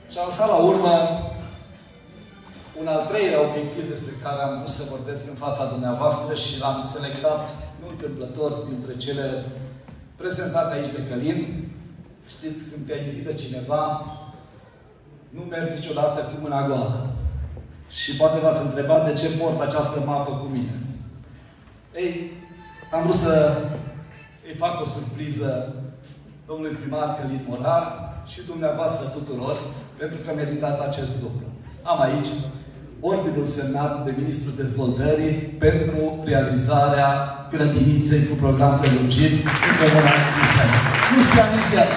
Și am lăsat la urmă un al treilea obiectiv despre care am vrut să vorbesc în fața dumneavoastră și l-am selectat, nu întâmplător, dintre cele prezentate aici de Călin. Știți, când te invită cineva, nu mergi niciodată cu mâna goală. Și poate v-ați întrebat de ce port această mapă cu mine. Ei, am vrut să îi fac o surpriză domnului primar Călin Morar și dumneavoastră tuturor, pentru că meritați acest lucru. Am aici ordinul semnat de Ministrul Dezvoltării pentru realizarea grădiniței cu program prelungit în Comuna Crișani. Nu stea nici el.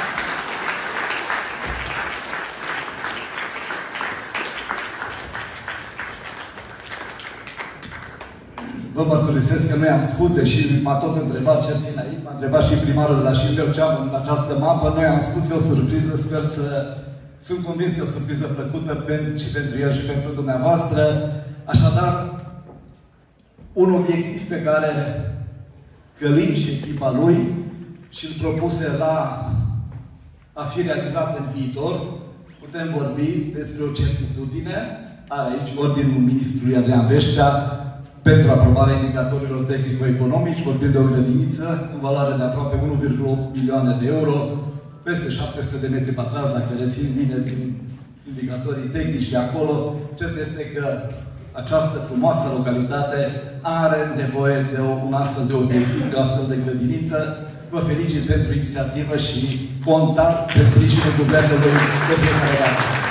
Vă mărturisesc că nu i-am spus, deși m-a tot întrebat ce țin aici, m-a întrebat și primarul de la Șimbeu ce am în această mapă, noi am spus, e o surpriză, sper să... Sunt convins că e o surpriză plăcută și pentru el și pentru dumneavoastră. Așadar, un obiectiv pe care Călin și echipa lui și-l propuse a fi realizat în viitor, putem vorbi despre o certitudine. Are aici ordinul ministrului Adrian Veștea pentru aprobarea indicatorilor tehnico-economici. Vorbim de o grădiniță în valoare de aproape 1,8 milioane de euro, peste 700 de metri pătrați, dacă rețin bine din indicatorii tehnici de acolo. Cert este că această frumoasă localitate are nevoie de un astfel de obiectiv, de o astfel de grădiniță. Vă felicit pentru inițiativă și contați pe sprijinul Guvernului de fiecare dată.